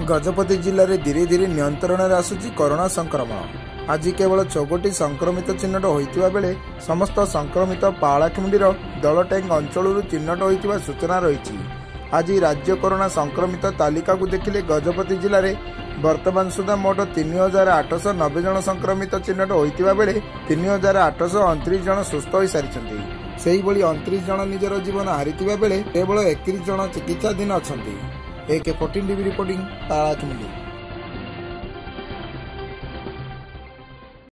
गजपति जिले में धीरे धीरे नियंत्रण में आसुची कोरोना संक्रमण। आज केवल 64 संक्रमित चिन्हट होता बेले समस्त संक्रमित पालाखिमुंडीर दलटैंग अंचल चिन्हट होता सूचना रही। आज राज्य कोरोना संक्रमित तालिका को देखिले गजपति जिले में वर्तमान सुधा मोट 3890 जन संक्रमित चिन्हट होता बेले 3829 जन सुस्थ हो सारी। से 29 जन निजर जीवन हारी बेले केवल 31 जन चिकित्साधीन अच्छा। AK14 TV reporting पालाखिमुंडी।